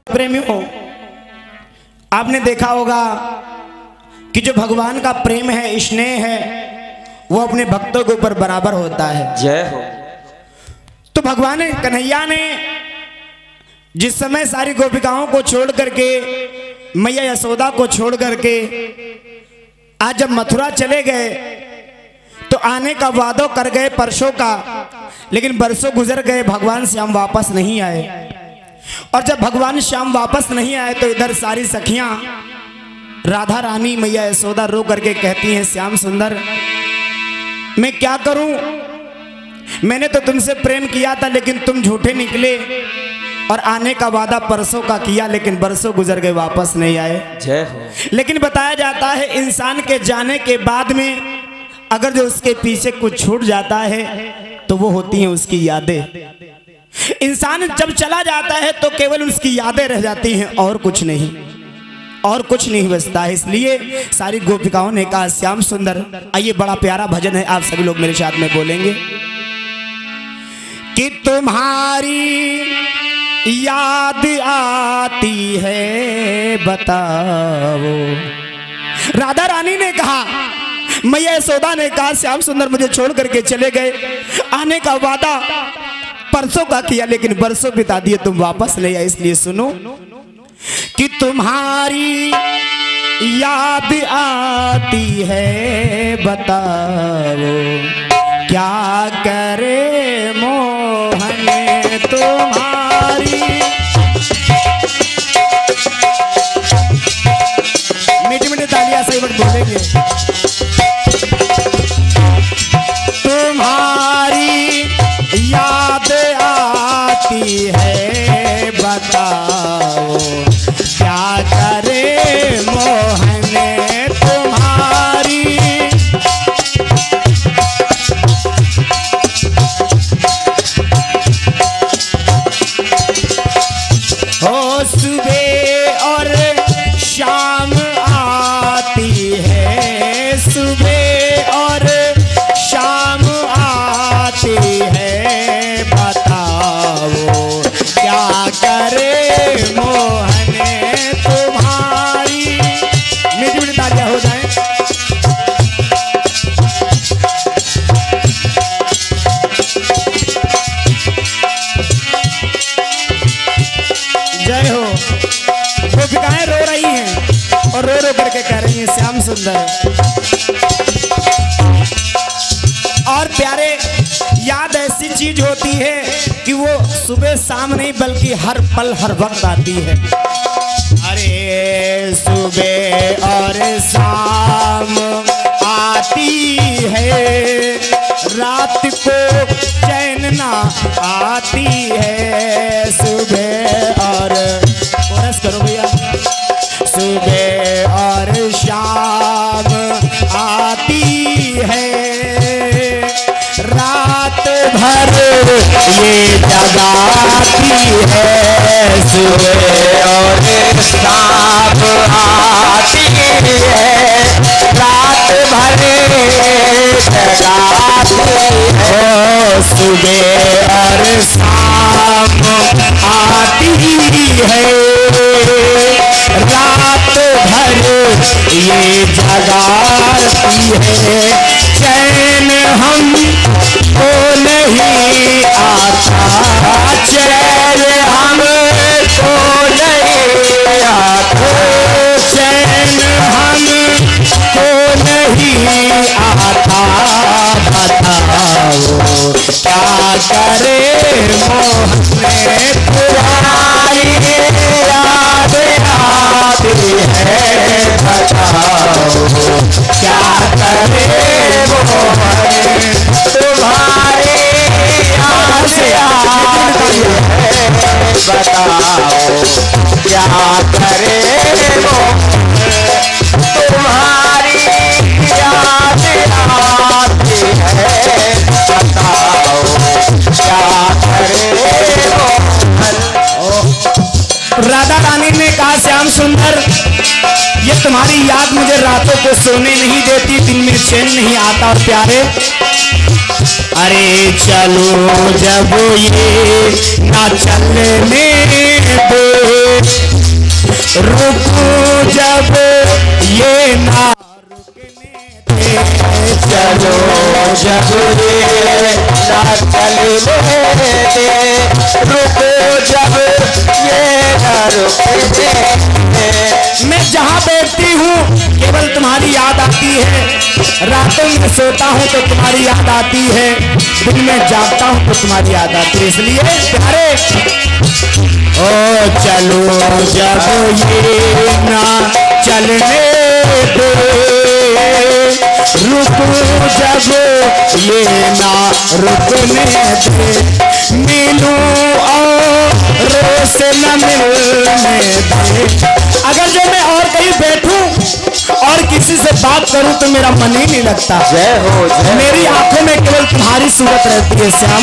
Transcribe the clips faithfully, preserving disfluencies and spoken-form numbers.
प्रेमी हो, आपने देखा होगा कि जो भगवान का प्रेम है, स्नेह है, वो अपने भक्तों के ऊपर बराबर होता है। जय हो। तो भगवान कन्हैया ने जिस समय सारी गोपिकाओं को छोड़ करके, मैया यशोदा को छोड़ करके आज जब मथुरा चले गए तो आने का वादा कर गए परसों का, लेकिन बरसों गुजर गए, भगवान श्याम वापस नहीं आए। और जब भगवान श्याम वापस नहीं आए तो इधर सारी सखियां राधा रानी मैया यशोदा रो करके कहती हैं, श्याम सुंदर मैं क्या करूं, मैंने तो तुमसे प्रेम किया था लेकिन तुम झूठे निकले और आने का वादा परसों का किया, लेकिन बरसों गुजर गए वापस नहीं आए। जय हो। लेकिन बताया जाता है इंसान के जाने के बाद में अगर जो उसके पीछे कुछ छूट जाता है तो वो होती हैं उसकी यादें। इंसान जब चला जाता है तो केवल उसकी यादें रह जाती हैं और कुछ नहीं, और कुछ नहीं बचता है। इसलिए सारी गोपिकाओं ने कहा श्याम सुंदर, आइए बड़ा प्यारा भजन है, आप सभी लोग मेरे साथ में बोलेंगे कि तुम्हारी याद आती है बताओ। राधा रानी ने कहा, मैया यशोदा ने कहा श्याम सुंदर मुझे छोड़ करके चले गए, आने का वादा परसों का किया लेकिन बरसों बिता दिए, तुम वापस नहीं आए। इसलिए सुनो कि तुम्हारी याद आती है बताओ, क्या करे मोहन तुम्हारी। मीठी मीठी तालियां सही वक्त बोलेंगे। तुम्हारी याद आती है बताओ, क्या करे मोहन तुम्हारी। हो सुबह और शाम आती है, सुबह और शाम आती है बताओ, क्या करे मोहन तुम्हारी। मीठी मीठी तालियां हो जाए। जय हो। गोपिकाएं रो रही हैं और रो रो करके कह रही हैं श्याम सुंदर। और प्यारे, याद ऐसी चीज होती है कि वो सुबह शाम नहीं बल्कि हर पल हर वक्त आती है। अरे सुबह और शाम आती है, रात को चैन ना आती है। सुबह और कोरस करो भैया। सुबह और शाम आती है, रात भर ये जगाती है। सुबह और शाम आती है, रात भर जगाती है। सुबह और शाम आती है, रात भर ये जगाती है। चैन हम को नहीं आता, चैन हम को नहीं आता, चैन हम को नहीं आता बताओ, क्या करे मोहन तुम्हारी याद आती है बताओ, क्या करे मोहन तुम्हारी याद आती है बताओ, क्या करे मोहन तुम्हारी याद आती है बताओ, क्या करे मोहन। राधा रानी ने कहा श्याम सुंदर, ये तुम्हारी याद मुझे रातों को सोने नहीं देती, दिन में चैन नहीं आता। और प्यारे, अरे चलो जब ये ना चलने दे रुकूं जब ये ना चलो जब ये ना चलने दे, रुको जब ये ना रुकने दे। मैं जहाँ बैठती हूँ केवल तुम्हारी याद आती है, रातों में सोता हूँ तो तुम्हारी याद आती है, दिन में जागता हूँ तो तुम्हारी याद आती है। इसलिए प्यारे ओ चलो जब ये ना चलने दे, रुकूं जब ये ना रुकने दे, मिलूं और रोज न मिलने दे। अगर जो मैं और कहीं बैठूं और किसी से बात करूं तो मेरा मन ही नहीं लगता। जय हो जय मेरी आंखों में केवल तुम्हारी सूरत रहती है श्याम।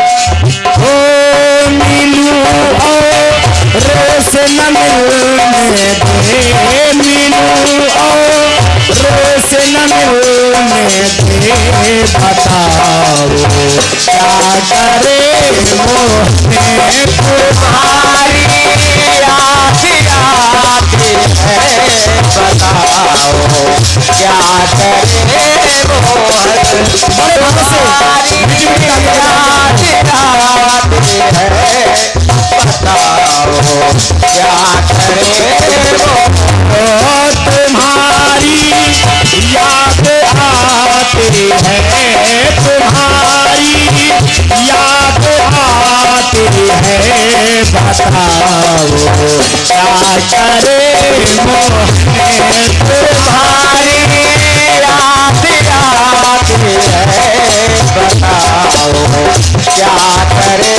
ओ मिलूं और रोज न मिलने दे, मिलूं और रोज न मिलने दे, बताओ क्या करे मोहने तुम्हारी याद आती है, बताओ क्या करे मोहन तुम्हारी याद आती है, बताओ क्या करे मोहन तुम्हारी याद आती है, तुम्हारी याद आती है, बताओ क्या करे मोहने तुम्हारी याद आती है, बताओ क्या करे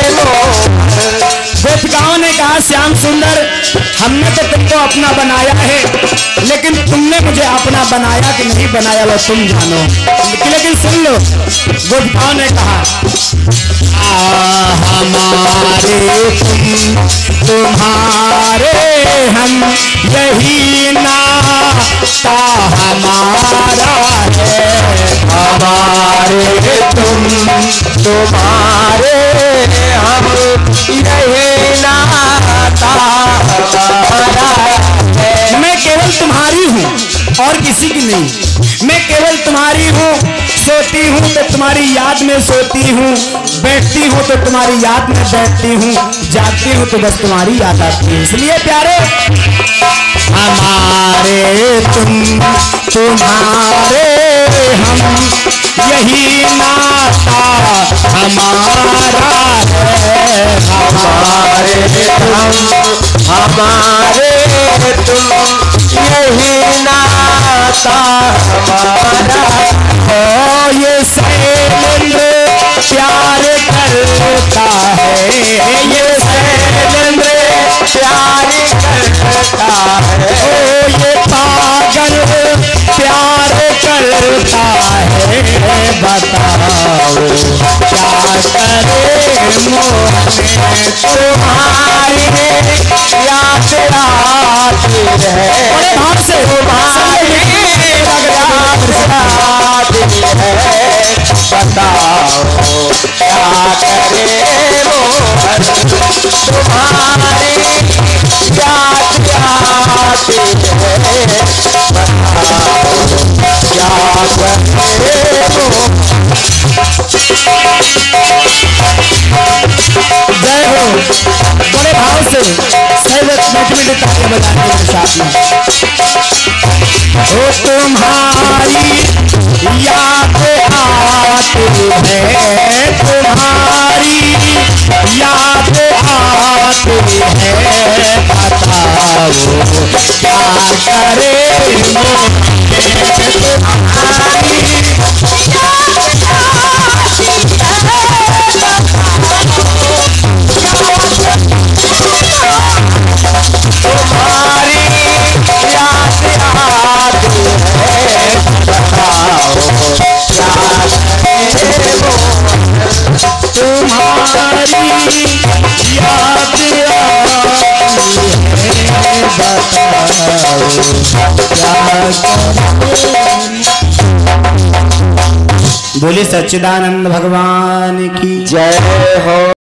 गोपिकाओं ने कहा श्याम सुंदर हमने तो तुमको अपना बनाया है, लेकिन तुमने मुझे अपना बनाया कि नहीं बनाया वो तुम जानो। लेकिन सुन लो गोपिकाओं ने कहा हमारे तुम तुम्हारे हम यही नाता हमारा है, हमारे तुम तुम्हारे हम यही नाता हमारा है। मैं केवल तुम्हारी हूँ और किसी की नहीं। मैं केवल तुम्हारी हूँ, सोती हूँ तो तुम्हारी याद में सोती हूँ, बैठती हूँ तो तुम्हारी याद में बैठती हूँ, जागती हूँ तो बस तुम्हारी याद आती है। इसलिए प्यारे हमारे तुम तुम्हारे हम यही नाता हमारा है, हमारे हम हमारे तुम यही नाता हमारा ओ ये शैलेंद्र प्यार करता है, ये शैलेंद्र प्यार करता है, ओ ये पागल प्यार करता है, बताओ क्या करे मोहने तुम्हारी याद आती है, बड़े भाव से तुम्हारी याद आती है, बताओ क्या करे मोहन तुम्हारी याद आती है, बताओ क्या करे मोहन। जय हो। बड़े भाव से सैवत मैटमेटिक तालियां बजाने के साथ में ओ तुम्हारी याद आती है, तुम्हारी याद आती है, बताओ क्या करे मोहने तुम्हारी तुम्हारी याद आती है, बताओ क्या करे मोहन तुम्हारी याद आती है, बताओ क्या करे। बोले सच्चिदानंद भगवान की जय हो।